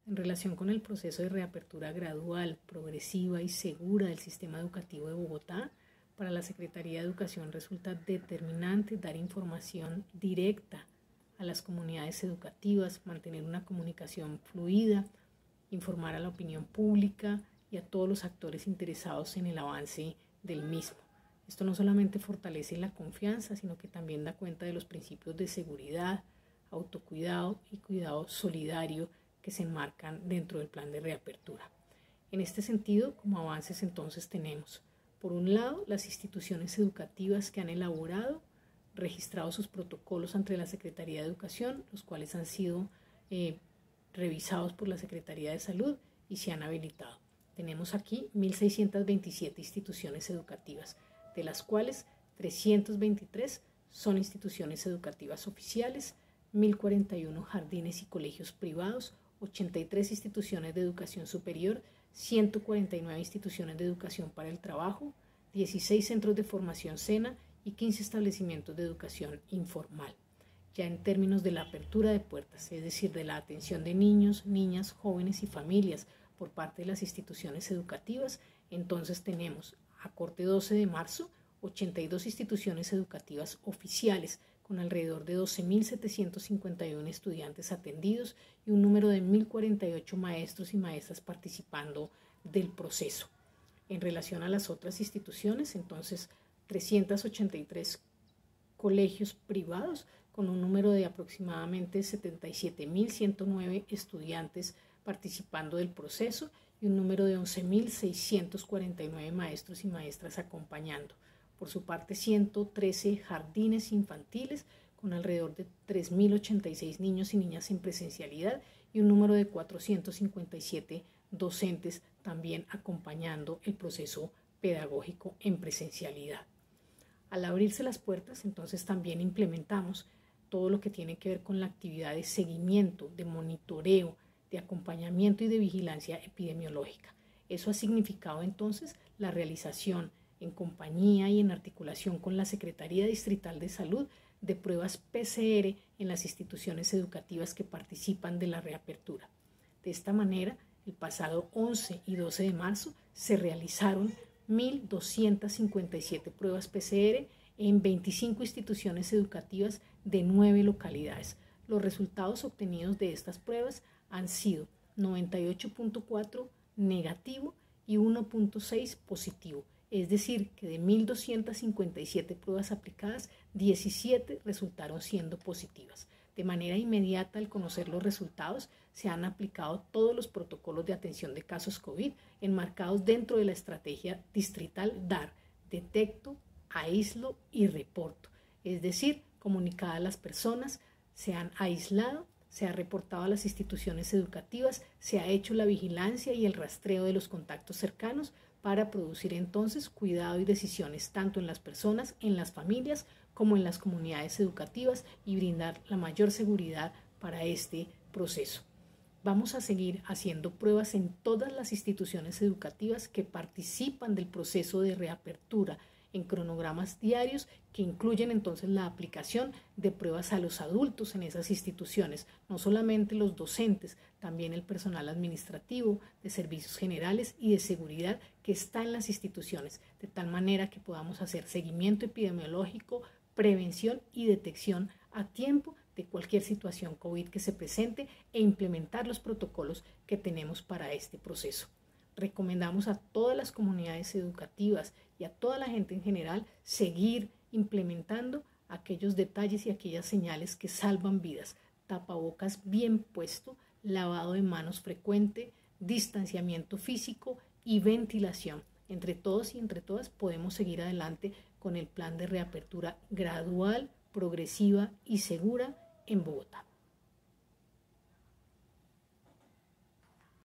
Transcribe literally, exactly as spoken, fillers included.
En relación con el proceso de reapertura gradual, progresiva y segura del sistema educativo de Bogotá, para la Secretaría de Educación resulta determinante dar información directa a las comunidades educativas, mantener una comunicación fluida, informar a la opinión pública y a todos los actores interesados en el avance del mismo. Esto no solamente fortalece la confianza, sino que también da cuenta de los principios de seguridad, autocuidado y cuidado solidario que se enmarcan dentro del plan de reapertura. En este sentido, como avances entonces tenemos, por un lado, las instituciones educativas que han elaborado, registrado sus protocolos ante la Secretaría de Educación, los cuales han sido eh, revisados por la Secretaría de Salud y se han habilitado. Tenemos aquí mil seiscientas veintisiete instituciones educativas, de las cuales trescientas veintitrés son instituciones educativas oficiales, mil cuarenta y uno jardines y colegios privados, ochenta y tres instituciones de educación superior, ciento cuarenta y nueve instituciones de educación para el trabajo, dieciséis centros de formación SENA y quince establecimientos de educación informal. Ya en términos de la apertura de puertas, es decir, de la atención de niños, niñas, jóvenes y familias por parte de las instituciones educativas, entonces tenemos a corte doce de marzo ochenta y dos instituciones educativas oficiales con alrededor de doce mil setecientos cincuenta y uno estudiantes atendidos y un número de mil cuarenta y ocho maestros y maestras participando del proceso. En relación a las otras instituciones, entonces trescientos ochenta y tres colegios privados con un número de aproximadamente setenta y siete mil ciento nueve estudiantes participando del proceso y un número de once mil seiscientos cuarenta y nueve maestros y maestras acompañando. Por su parte, ciento trece jardines infantiles con alrededor de tres mil ochenta y seis niños y niñas en presencialidad y un número de cuatrocientos cincuenta y siete docentes también acompañando el proceso pedagógico en presencialidad. Al abrirse las puertas, entonces también implementamos todo lo que tiene que ver con la actividad de seguimiento, de monitoreo, de acompañamiento y de vigilancia epidemiológica. Eso ha significado entonces la realización en compañía y en articulación con la Secretaría Distrital de Salud de pruebas P C R en las instituciones educativas que participan de la reapertura. De esta manera, el pasado once y doce de marzo se realizaron mil doscientas cincuenta y siete pruebas P C R en veinticinco instituciones educativas de nueve localidades. Los resultados obtenidos de estas pruebas han sido noventa y ocho punto cuatro negativo y uno punto seis positivo. Es decir, que de mil doscientas cincuenta y siete pruebas aplicadas, diecisiete resultaron siendo positivas. De manera inmediata, al conocer los resultados, se han aplicado todos los protocolos de atención de casos COVID enmarcados dentro de la estrategia distrital D A R, detecto, aíslo y reporto. Es decir, comunicadas las personas, se han aislado, se ha reportado a las instituciones educativas, se ha hecho la vigilancia y el rastreo de los contactos cercanos para producir entonces cuidado y decisiones tanto en las personas, en las familias, como en las comunidades educativas y brindar la mayor seguridad para este proceso. Vamos a seguir haciendo pruebas en todas las instituciones educativas que participan del proceso de reapertura en cronogramas diarios que incluyen entonces la aplicación de pruebas a los adultos en esas instituciones, no solamente los docentes, también el personal administrativo, de servicios generales y de seguridad que está en las instituciones, de tal manera que podamos hacer seguimiento epidemiológico, prevención y detección a tiempo de cualquier situación COVID que se presente e implementar los protocolos que tenemos para este proceso. Recomendamos a todas las comunidades educativas y a toda la gente en general seguir implementando aquellos detalles y aquellas señales que salvan vidas. Tapabocas bien puesto, lavado de manos frecuente, distanciamiento físico y ventilación. Entre todos y entre todas podemos seguir adelante con el plan de reapertura gradual, progresiva y segura en Bogotá.